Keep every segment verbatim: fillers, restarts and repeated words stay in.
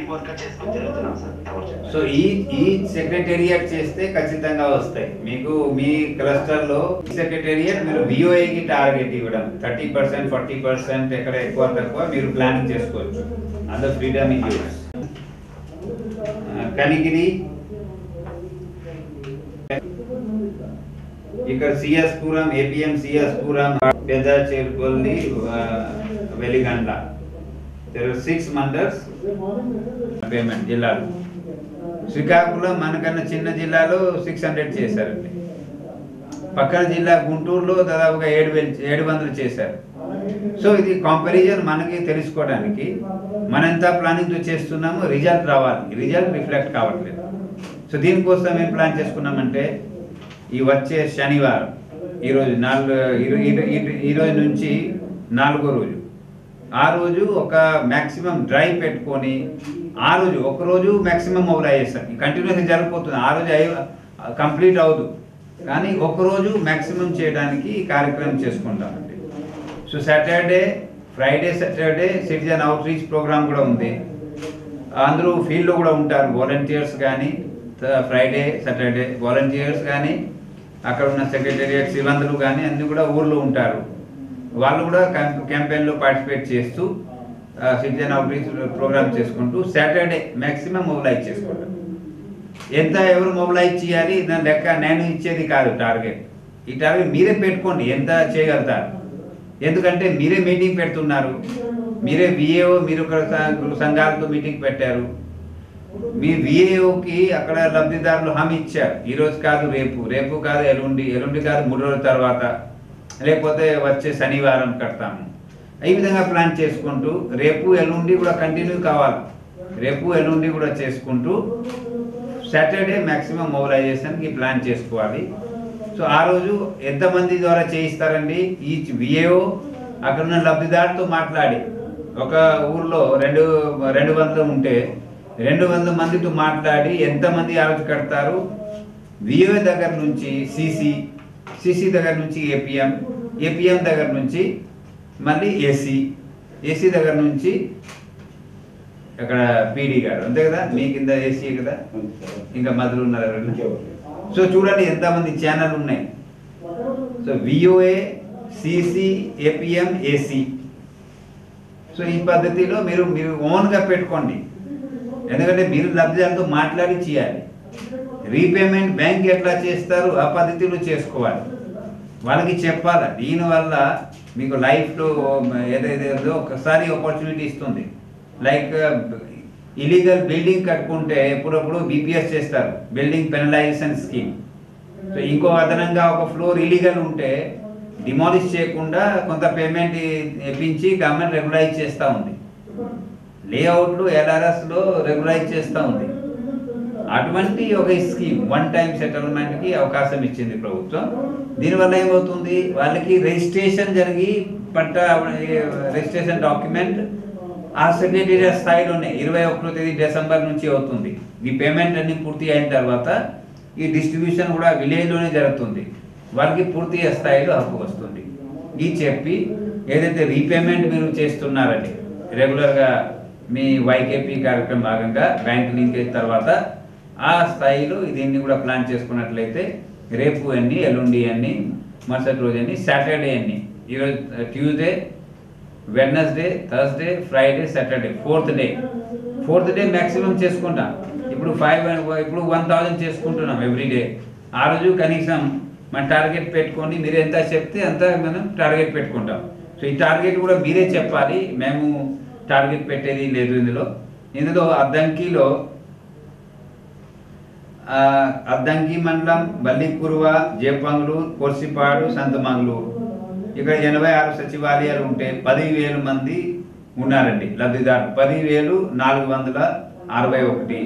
So ఈ ఈ secretariat చేస్తే ఖచ్చితంగా వస్తాయి మీకు మీ క్లస్టర్లో. సెక్రటేరియట్ మీరు విఓఏకి టార్గెట్ ఇవ్వడం థర్టీ పర్సెంట్ ఫార్టీ పర్సెంట్ ఎక్కడ ఎక్కువ తక్కువ మీరు ప్లానింగ్ చేసుకోవచ్చు. అంత ఫ్రీడమ్ ఇస్ యూస్. కనిగిరి ఇక్కడ CS Puram APM C S Puram Pedda Cherukolli Veligandla six mandals payment జిల్లాలు. శ్రీకాకుళం మనకన్నా చిన్న జిల్లాలో సిక్స్ హండ్రెడ్ చేశారండి. పక్కన జిల్లా గుంటూరులో దాదాపుగా ఏడు వేలు ఏడు వందలు చేశారు. సో ఇది కంపారిజన్ మనకి తెలుసుకోవడానికి మనం ఎంత ప్లానింగ్తో చేస్తున్నామో రిజల్ట్ రావాలి. రిజల్ట్ రిఫ్లెక్ట్ కావట్లేదు. సో దీనికోసం ఏం ప్లాన్ చేసుకున్నామంటే ఈ వచ్చే శనివారం ఈరోజు నాలుగు ఈరోజు నుంచి నాలుగో రోజు ఆ రోజు ఒక మ్యాక్సిమం డ్రైవ్ పెట్టుకొని ఆ రోజు ఒకరోజు మ్యాక్సిమం మొబిలైజేషన్ కంటిన్యూస్గా జరిగిపోతుంది. ఆ రోజు అయి కంప్లీట్ అవ్వదు కానీ ఒకరోజు మ్యాక్సిమం చేయడానికి కార్యక్రమం చేసుకుంటామండి. So Saturday Friday Saturday citizen outreach program కూడా ఉంది. అందరూ ఫీల్డ్లో కూడా ఉంటారు వాలంటీర్స్ కానీ ఫ్రైడే సాటర్డే వాలంటీర్స్ కానీ అక్కడ ఉన్న సెక్రటేరియట్ సిబ్బందులు కానీ అన్నీ కూడా ఊర్లో ఉంటారు. వాళ్ళు కూడా క్యాంపెయిన్లో పార్టిసిపేట్ చేస్తూ సిటిజన్ అవుట్రీచ్ ప్రోగ్రామ్ చేసుకుంటూ సాటర్డే మ్యాక్సిమం మొబిలైజ్ చేసుకుంటారు. ఎంత ఎవరు మొబిలైజ్ చేయాలి దాని లెక్క నేను ఇచ్చేది కాదు టార్గెట్. ఈ టార్గెట్ మీరే పెట్టుకోండి ఎంత చేయగలుగుతారు. ఎందుకంటే మీరే మీటింగ్ పెడుతున్నారు. మీరే విఏఓ మీరు ఒక సంఘాలతో మీటింగ్ పెట్టారు. మీ విఏఓకి అక్కడ లబ్ధిదారులు హామీ ఇచ్చారు. ఈరోజు కాదు రేపు, రేపు కాదు ఎల్లుండి, ఎల్లుండి కాదు మూడు రోజుల తర్వాత, లేకపోతే వచ్చే శనివారం కడతాము. ఈ విధంగా ప్లాన్ చేసుకుంటూ రేపు ఎల్లుండి కూడా కంటిన్యూ కావాలి. రేపు ఎల్లుండి కూడా చేసుకుంటూ సాటర్డే మ్యాక్సిమం మొబిలైజేషన్కి ప్లాన్ చేసుకోవాలి. సో ఆ రోజు ఎంతమంది ద్వారా చేయిస్తారండి? ఈచ్ విఏఓ అక్కడ ఉన్న లబ్ధిదారుతో మాట్లాడి ఒక ఊర్లో రెండు రెండు వందలు ఉంటే రెండు వందల మందితో మాట్లాడి ఎంతమంది ఆ రోజు కడతారు. విఏఓ దగ్గర నుంచి సిసి, సిసి దగ్గర నుంచి ఏపీఎం, ఏపీఎం దగ్గర నుంచి మళ్ళీ ఏసీ, ఏసీ దగ్గర నుంచి అక్కడ పీడీ గారు అంతే కదా, మీ కింద ఏసీ కదా, ఇంకా మధులు ఉన్నారు ఎవరైనా. సో చూడండి ఎంతమంది ఛానల్ ఉన్నాయి. So VOA, CC, APM, AC. So ఈ పద్ధతిలో మీరు మీరు ఓన్గా పెట్టుకోండి. ఎందుకంటే మీరు లబ్ధిదారులతో మాట్లాడి చేయాలి. రీపేమెంట్ బ్యాంక్ ఎట్లా చేస్తారు ఆ పద్ధతిలో చేసుకోవాలి. వాళ్ళకి చెప్పాలి. దీనివల్ల మీకు లైఫ్లో ఏదైతే ఒకసారి ఆపర్చునిటీ ఇస్తుంది. లైక్ ఇలీగల్ బిల్డింగ్ కట్టుకుంటే ఎప్పుడప్పుడు బీపీఎస్ చేస్తారు, బిల్డింగ్ పెనలైజేషన్ స్కీమ్. సో ఇంకో అదనంగా ఒక ఫ్లోర్ ఇలీగల్ ఉంటే డిమాలిష్ చేయకుండా కొంత పేమెంట్ ఇప్పించి గవర్నమెంట్ రెగ్యులైజ్ చేస్తూ ఉంది. లేఅవుట్లు ఎల్ఆర్ఎస్లో రెగ్యులైజ్ చేస్తూ ఉంది. అటువంటి ఒక స్కీమ్ వన్ టైం సెటిల్మెంట్కి అవకాశం ఇచ్చింది ప్రభుత్వం. దీనివల్ల ఏమవుతుంది, వాళ్ళకి రిజిస్ట్రేషన్ జరిగి పట్ట రిజిస్ట్రేషన్ డాక్యుమెంట్ ఆ సెక్రటేరియట్ స్థాయిలోనే ఇరవై ఒకటో తేదీ డిసెంబర్ నుంచి అవుతుంది. ఈ పేమెంట్ అన్ని పూర్తి అయిన తర్వాత ఈ డిస్ట్రిబ్యూషన్ కూడా విలేజ్లోనే జరుగుతుంది. వాళ్ళకి పూర్తి స్థాయిలో హక్కు వస్తుంది. ఇది చెప్పి ఏదైతే రీపేమెంట్ మీరు చేస్తున్నారండి రెగ్యులర్గా మీ వైకేపీ కార్యక్రమం భాగంగా బ్యాంక్ లింకేజ్ తర్వాత ఆ స్థాయిలో దీన్ని కూడా ప్లాన్ చేసుకున్నట్లయితే రేపు అన్ని, ఎల్లుండి అన్ని, మరుసటి రోజు అన్ని, సాటర్డే అన్ని, ఈరోజు Tuesday, Wednesday, Thursday, Friday, Saturday, fourth day fourth day maximum చేసుకుంటాం. ఇప్పుడు ఫైవ్ ఇప్పుడు వన్ థౌజండ్ చేసుకుంటున్నాం ఎవ్రీ డే. ఆ రోజు కనీసం మన టార్గెట్ పెట్టుకొని మీరు ఎంత చెప్తే అంత మనం టార్గెట్ పెట్టుకుంటాం. సో ఈ టార్గెట్ కూడా మీరే చెప్పాలి, మేము టార్గెట్ పెట్టేది లేదు. ఇందులో ఇందులో అద్దంకిలో అద్దంకి మండలం, బల్లికురువ, జేపంగులూరు, కోర్సిపాడు, సంతమంగళూరు ఇక్కడ ఎనభై ఆరు సచివాలయాలు ఉంటే పదివేల మంది ఉన్నారండి లబ్ధిదారులు. పదివేలు నాలుగు వందల అరవై ఒకటి.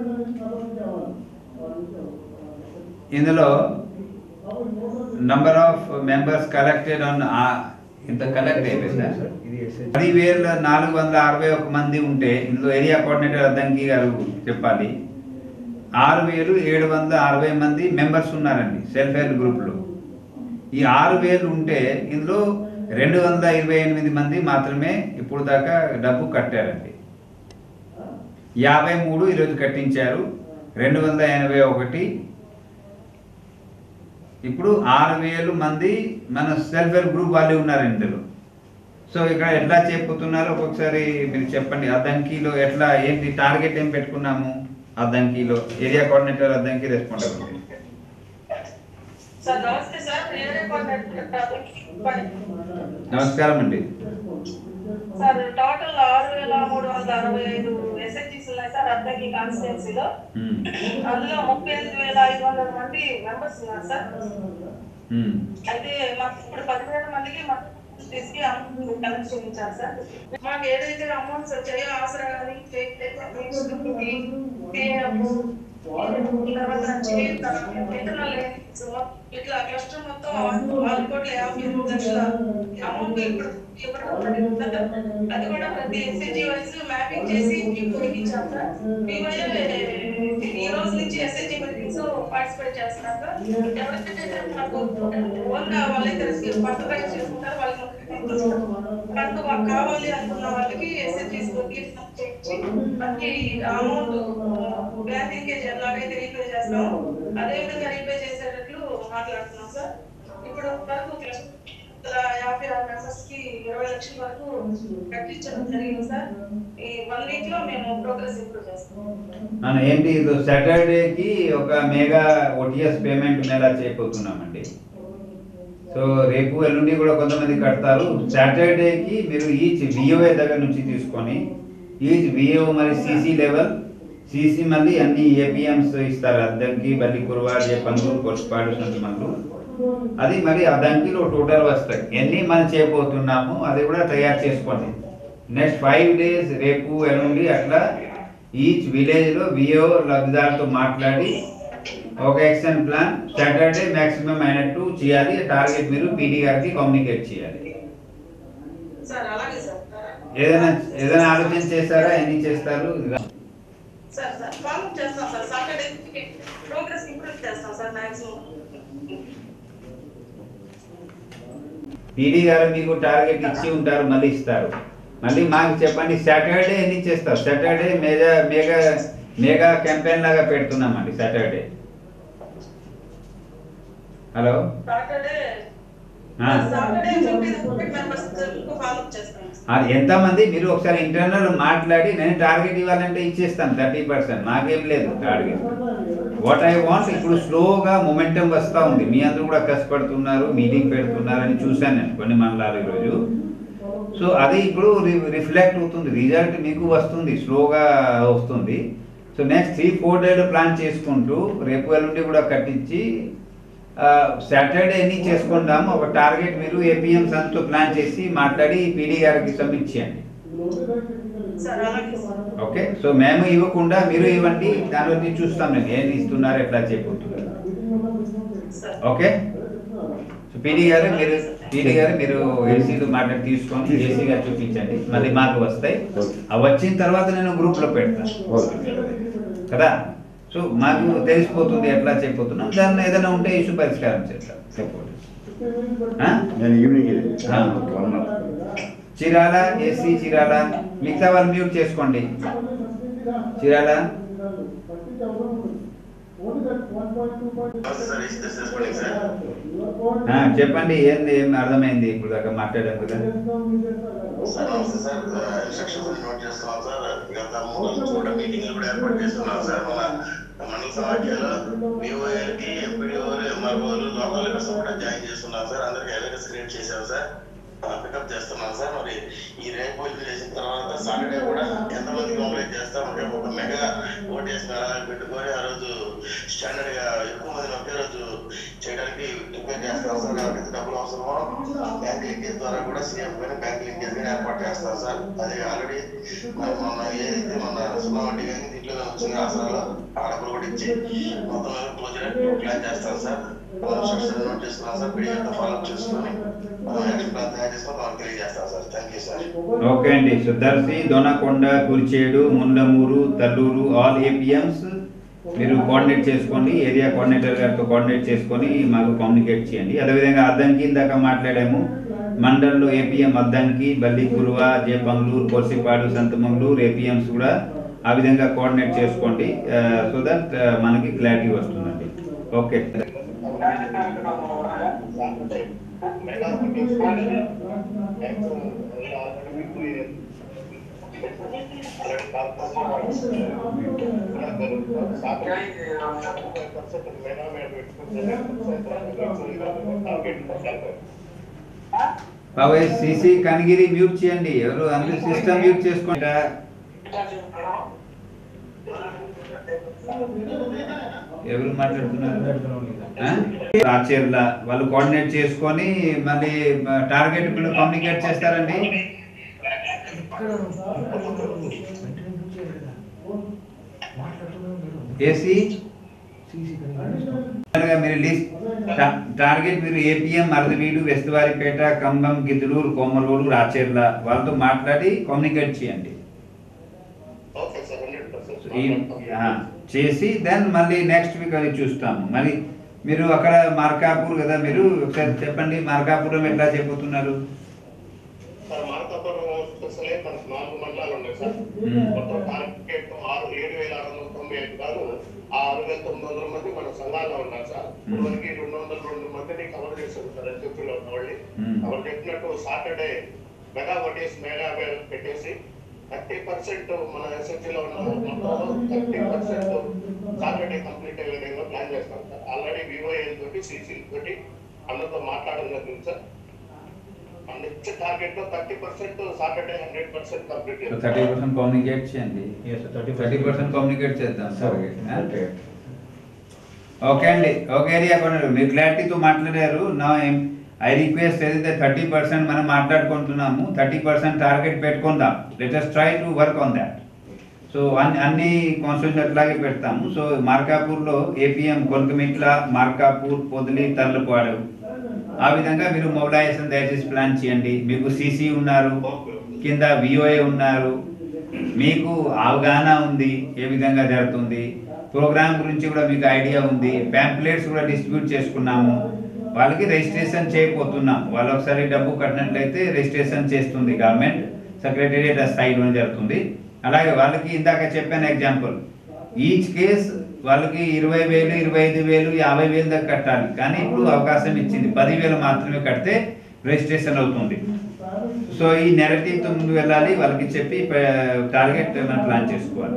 ఇందులో number of members collected on ఇంత కలెక్ట్ అయిపోయిందా? పదివేల నాలుగు వందల అరవై ఒక మంది ఉంటే ఇందులో ఏరియా కోఆర్డినేటర్ అద్దంకి గారు చెప్పాలి. ఆరు వేలు ఏడు వందల అరవై మంది మెంబర్స్ ఉన్నారండి సెల్ఫ్ హెల్ప్ గ్రూప్లో. ఈ ఆరు వేలు ఉంటే ఇందులో రెండు వందల ఇరవై ఎనిమిది మంది మాత్రమే ఇప్పుడు దాకా డబ్బు కట్టారండి. యాభై మూడు ఈరోజు కట్టించారు, రెండు వందల ఎనభై ఒకటి. ఇప్పుడు ఆరు వేలు మంది మన సెల్ఫ్ హెల్ప్ గ్రూప్ వాళ్ళు ఉన్నారు ఇందులో. సో ఇక్కడ ఎట్లా చెప్పుతున్నారో ఒక్కొక్కసారి మీరు చెప్పండి. అద్దంకిలో ఎట్లా ఏంటి టార్గెట్ ఏం పెట్టుకున్నాము? అద్దంకిలో ఏరియా కోఆర్డినేటర్ అద్దంకి రెస్పాండ్ అవుతుంది. నమస్కారం అండి సార్. టోటల్ ఆరు వేల మూడు వందల అరవై ఐదు ఎస్హెచ్జీస్ ఉన్నాయి సార్ అద్దంకి కాన్స్టిట్యున్సీలో. అందులో ముప్పై ఎనిమిది వేల ఐదు వందల మంది మెంబర్స్ ఉన్నారు సార్. అయితే మాకు ఇప్పుడు పదివేల మందికి తీసుకి అమౌంట్ కలెక్ట్ చేయించాలి సార్. మాకు ఏదైతే అమౌంట్స్ వచ్చాయో ఆసరా కానీ ఇట్లా క్లస్టర్ మొత్తం ఆరు కోట్ల యాభై ఎనిమిది లక్షల అమౌంట్ ఇప్పుడు అది కూడా ప్రతి ఎస్హెచ్జీ వైజ్ మ్యాపింగ్ చేసి ఇచ్చాం సార్. పీవైఏ ఈ రోజు నుంచి ఎస్హెచ్జీ మీటింగ్స్ పార్టిసిపేట్ చేస్తున్నారు సార్. ఎవరైతే నాకు ఓన్ గా వాళ్ళైతే పర్సనలైజ్ చేసుకుంటారు వాళ్ళకి మనకు కావాలి అనుకున్న వాళ్ళకి ఎస్హెచ్జీస్ మనకి అమౌంట్ బ్యాంక్ లింకేజ్ ఎలాగైతే రీపే చేస్తామో అదే విధంగా రీపే చేసేటట్లు మాట్లాడుతున్నాం సార్. ఇప్పుడు వరకు యాభై ఆరు మెంబర్స్ కి ఇరవై లక్షల వరకు కట్టించడం జరిగింది సార్. ఈ వన్ వీక్ లో మేము ప్రోగ్రెస్ ఇంప్రూవ్ చేస్తాం. ఏంటి సాటర్డేకి ఒక మెగా ఓటీఎస్ పేమెంట్ నెల చేయబోతున్నామండి. సో రేపు ఎల్లుండి కూడా కొంతమంది కడతారు. సాటర్డేకి మీరు ఈచ్ విఓఏ దగ్గర నుంచి తీసుకొని ఈచ్ విఓ మరి సిసి లెవెల్ సిసి మళ్ళీ అన్ని ఏపీఎంస్ ఇస్తారు. అద్దంకి బల్లి కురువా పనులు కొట్టుపాడు సంతమంలు అది మరి అద్దంకిలో టోటల్ వస్తాయి. ఎన్ని మనం చేయబోతున్నాము అది కూడా తయారు చేసుకోండి. నెక్స్ట్ ఫైవ్ డేస్ రేపు ఎల్లుండి అట్లా ఈచ్ విలేజ్లో విఓ లబ్ధిదారుతో మాట్లాడి ఒక యాక్షన్ ప్లాన్ సాటర్డే మ్యాక్సిమం అయినట్టు చేయాలి. టార్గెట్ మీరు పీడీ గారికి కమ్యూనికేట్ చేయాలి. ఏదైనా ఏదైనా ఆలోచన చేస్తారా? ఎన్ని చేస్తారు? పీడీ గారు మీకు టార్గెట్ ఇచ్చి ఉంటారు, మళ్ళీ ఇస్తారు. మళ్ళీ మాకు చెప్పండి సాటర్డే ఎన్ని చేస్తారు? Saturday mega mega mega campaign లాగా పెడుతున్నామండి సాటర్డే. హలో ఎంతమంది మీరు ఒకసారి ఇంటర్నల్ మాట్లాడి నేను టార్గెట్ ఇవ్వాలంటే ఇచ్చేస్తాను థర్టీ పర్సెంట్ నాకేం లేదు టార్గెట్. వాట్ ఐ వాంట్ ఇప్పుడు స్లోగా మొమెంటం వస్తూ ఉంది. మీ అందరూ కూడా కష్టపడుతున్నారు, మీటింగ్ పెడుతున్నారు అని చూశాను నేను కొన్ని మండలాలు ఈరోజు. సో అది ఇప్పుడు రిఫ్లెక్ట్ అవుతుంది, రిజల్ట్ మీకు వస్తుంది, స్లోగా వస్తుంది. సో నెక్స్ట్ త్రీ ఫోర్ డేలు ప్లాన్ చేసుకుంటూ రేపు ఎల్లుండి కూడా కట్టించి సాటర్డే ఎన్ని చేసుకుందాము ఒక టార్గెట్ మీరు ఏపీఎం సంతో ప్లాన్ చేసి మాట్లాడి పీడీ గారికి సబ్మిట్ చేయండి. ఓకే. సో మేము ఇవ్వకుండా మీరు ఇవ్వండి, దాని వల్ల చూస్తాం నేను ఏం ఇస్తున్నారు ఎట్లా చేయబోతున్నారు. ఓకే. సో పీడీ గారు మీరు పీడీ గారు మీరు ఏసీలు మాట్లాడి తీసుకొని ఏసీ గారు చూపించండి, మళ్ళీ మాకు వస్తాయి. అవి వచ్చిన తర్వాత నేను గ్రూప్లో పెడతాను కదా. సో మాకు తెలిసిపోతుంది ఎట్లా చేయబోతున్నాం. దాన్ని ఏదైనా ఉంటే ఇష్యూ పరిష్కారం చేస్తాం. చీరాల ఏసీ చీరాల మిగతా వాళ్ళు మ్యూట్ చేసుకోండి. చీరాల చెప్పండి ఏంది ఏం అర్థమైంది ఇప్పుడు దాకా మాట్లాడాం కదా. మండల సమాఖ్యలో విఓఏలకి ఎంపీడీఓలు ఎంఆర్ఓలు లోకల్ లీడర్స్ కూడా జాయిన్ చేస్తున్నాం సార్. అందరికి అవేర్నెస్ క్రియేట్ చేశాం సార్, పికప్ చేస్తున్నాం సార్. మరి ఈ రేపు చేసిన తర్వాత సాటర్డే కూడా ఎంతమంది కంప్లీట్ చేస్తాం అంటే ఒక మెగా ఓటీఎస్ పెట్టుకొని ఆ రోజు స్టాండర్డ్ గా ఎక్కువ మంది ఒకే రోజు చేయడానికి ప్రిపేర్ చేస్తాం సార్. ఎవరికైతే డబ్బులు అవసరమో బ్యాంక్ లింకేజ్ ద్వారా కూడా సీఎం పైన బ్యాంక్ లింకేజ్ కానీ ఏర్పాటు చేస్తాం సార్. అది ఆల్రెడీ మరి మొన్న ఏదైతే మన సున్నా వడ్డీ కానీ దీంట్లో వచ్చిన ఆసనాలు ఆ డబ్బులు కూడా ఇచ్చి మొత్తం క్లోజ్ ప్లాన్ చేస్తాం సార్. నోట్ చేసుకున్నాం సార్. పీడిఎఫ్ ఫాలో చేసుకొని యాక్షన్ ప్లాన్ తయారు చేసుకొని వాళ్ళకి తెలియజేస్తాం sir. Thank you sir. Okay అండి. So Darsi, Donakonda, Kurichedu, Mundamuru, Tallur all APMs మీరు కోఆర్డినేట్ చేసుకోండి. ఏరియా కోఆర్డినేటర్ గారితో కోఆర్డినేట్ చేసుకొని మాకు కమ్యూనికేట్ చేయండి. అదేవిధంగా అద్దంకి దాకా మాట్లాడాము. మండల్లో ఏపీఎం అద్దంకి, బల్లి కురువ, జే బంగ్లూరు, కోసిపాడు, సంతమంగళూరు ఏపీఎంస్ కూడా ఆ విధంగా కోఆర్డినేట్ చేసుకోండి సో దట్ మనకి క్లారిటీ వస్తుందండి. ఓకే బాబాయ్ సిసి కనిగిరి మ్యూట్ చేయండి, ఎవరు అందరూ సిస్టమ్ మ్యూట్ చేసుకోండి. ఎవరు మాట్లాడుతున్నారు? రాచేర్ల వాళ్ళు కోఆర్డినేట్ చేసుకొని మళ్ళీ టార్గెట్ కమ్యూనికేట్ చేస్తారండి. ఏసీ మీరు లిస్ట్ టార్గెట్ మీరు ఏపీఎం, అరదవీడు, వెస్తవారిపేట, ఖమ్మం, గిద్దలూరు, కోమలూరు, రాచేర్ల వాళ్ళతో మాట్లాడి కమ్యూనికేట్ చేయండి చేసి దెన్ మళ్ళీ నెక్స్ట్ వీక్ అది చూస్తాము. మరి మీరు అక్కడ మార్కాపూర్ కదా, మీరు ఒకసారి చెప్పండి మార్కాపురం ఎట్లా చెబుతున్నారు? నాలుగు మండలాలు ఉన్నాయి సార్. మొత్తం టార్గెట్ ఆరు ఏడు వేల ఆరు వందల తొంభై ఐదు కాదు ఆరు వేల తొమ్మిది వందల మంది మన సంఘాల్లో ఉన్నారు సార్. మనకి రెండు వందల రెండు మందిని కవర్ చేశారు సార్ ఎస్ఎఫ్లో ఉన్న వాళ్ళు. వాళ్ళు చెప్పినట్టు సాటర్డే మెగా వటీస్ మెగా పెట్టేసి థర్టీ పర్సెంట్ మన ఎస్ఎఫ్లో ఉన్న మొత్తంలో థర్టీ పర్సెంట్ సాటర్డే కంప్లీట్ అయ్యే విధంగా ప్లాన్ చేస్తాం సార్. ఆల్రెడీ వివోఏ తోటి సిసి తోటి అందరితో మాట్లాడడం జరిగింది సార్. టార్గెట్ లో thirty percent Saturday hundred percent complete thirty percent communicate చేయండి. థర్టీ పర్సెంట్ కమ్యూనికేట్ చేద్దాం సార్. ఓకే అండి. ఓకే ఏరియా కొన్నారు మీరు క్లారిటీతో మాట్లాడారు. నా ఐ రిక్వెస్ట్ ఏదైతే థర్టీ పర్సెంట్ మనం మాట్లాడుకుంటున్నాము థర్టీ పర్సెంట్ టార్గెట్ పెట్టుకుందాం. Let us try to work on that. So అన్ని అన్ని కాన్స్టిట్యూషన్ అట్లాగే పెడతాము. సో మార్కాపూర్లో ఏపీఎం, కొనకమిట్ల, మార్కాపూర్, పొదిలి, తర్లపాడు ఆ విధంగా మీరు మొబిలైజేషన్ దయచేసి ప్లాన్ చేయండి. మీకు సిసి ఉన్నారు, కింద విఓఏ ఉన్నారు, మీకు అవగాహన ఉంది ఏ విధంగా జరుగుతుంది, ప్రోగ్రామ్ గురించి కూడా మీకు ఐడియా ఉంది, ప్యాంప్లెట్స్ కూడా డిస్ట్రిబ్యూట్ చేసుకున్నాము. వాళ్ళకి రిజిస్ట్రేషన్ చేయకపోతున్నాం. వాళ్ళు ఒకసారి డబ్బు కట్టినట్లయితే రిజిస్ట్రేషన్ చేస్తుంది గవర్నమెంట్, సెక్రటేరియట్ స్థాయిలోనే జరుగుతుంది. అలాగే వాళ్ళకి ఇందాక చెప్పాను ఎగ్జాంపుల్, ఈచ్ కేస్ వాళ్ళకి ఇరవై వేలు ఇరవై ఐదు వేలు యాభై వేలు దాకా కట్టాలి. కానీ ఇప్పుడు అవకాశం ఇచ్చింది పదివేలు మాత్రమే కడితే రిజిస్ట్రేషన్ అవుతుంది. సో ఈ నెరేటివ్తో ముందు వెళ్ళాలి, వాళ్ళకి చెప్పి టార్గెట్ మనం ప్లాన్ చేసుకోవాలి.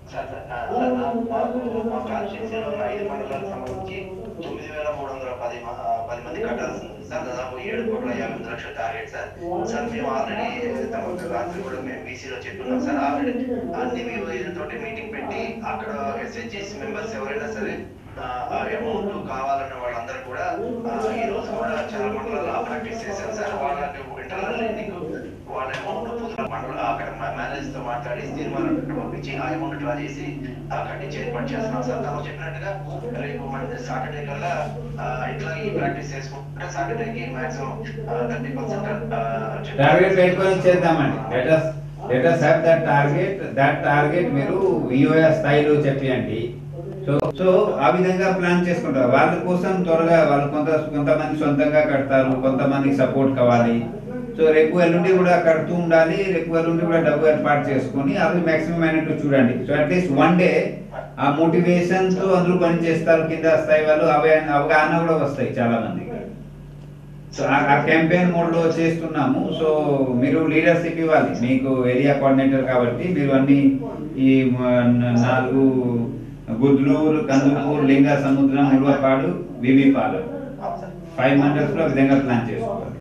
తొమ్మిది వేల మూడు వందల పది పది మంది కట్టాల్సి ఉంది సార్. దాదాపు ఏడు కోట్ల యాభై ఎనిమిది లక్షల టార్గెట్ సార్. సార్ మేము ఆల్రెడీ రాత్రి కూడా మేము బీసీలో చెప్పున్నాం సార్. ఆల్రెడీ అన్ని తోటి మీటింగ్ పెట్టి అక్కడ ఎస్హెచ్జిస్ మెంబర్స్ ఎవరైనా సరే అమౌంట్ కావాలన్న వాళ్ళందరూ కూడా ఈ రోజు కూడా చాలా మండలాల్లో ప్రాక్టీస్ చేశారు సార్. వాళ్ళకి ఇంటర్నల్ లెండింగ్ వాళ్ళ అమౌంట్ మండలం అక్కడ మేనేజ్ తో మాట్లాడి తీర్మానం పంపించి ఆ అమౌంట్ డ్రా చేసి కట్టించి ఏర్పాటు చేస్తున్నాం సార్. తను చెప్పినట్టుగా రేపు మన సాటర్డే కల్లా ఇట్లా ఈ ప్రాక్టీస్ చేసుకుంటే సాటర్డేకి మాక్సిమం థర్టీ పర్సెంట్ టార్గెట్ పెట్టుకొని చేద్దామండి. Let us let us have that target. that target మీరు విఓఏ స్థాయిలో చెప్పండి. సో సో ఆ విధంగా ప్లాన్ చేసుకుంటారు. వాళ్ళ కోసం త్వరగా వాళ్ళు కొంత కొంతమంది సొంతంగా కడతారు, కొంతమందికి సపోర్ట్ కావాలి. సో రేపు ఎల్లుండి కూడా కడుతూ ఉండాలి, రేపు ఎల్లుండి కూడా డబ్బు ఏర్పాటు చేసుకొని అది మాక్సిమం అయినట్టు చూడండి. సో అట్లీస్ట్ వన్ డే ఆ మోటివేషన్ తో అందరూ పని చేస్తారు, కింద స్థాయి వాళ్ళు అవే అవగాహన కూడా వస్తాయి చాలా మందికి. సో ఆ క్యాంపెయిన్ మోడ్ లో చేస్తున్నాము. సో మీరు లీడర్షిప్ ఇవ్వాలి, మీకు ఏరియా కోఆర్డినేటర్ కాబట్టి మీరు అన్ని ఈ నాలుగు గుడ్లూరు, కందుకూరు, లింగ సముద్రం, ముల్వపాడు, వివిపాలెం ఫైవ్ మండల్స్ లో విధంగా ప్లాన్ చేసుకోవాలి.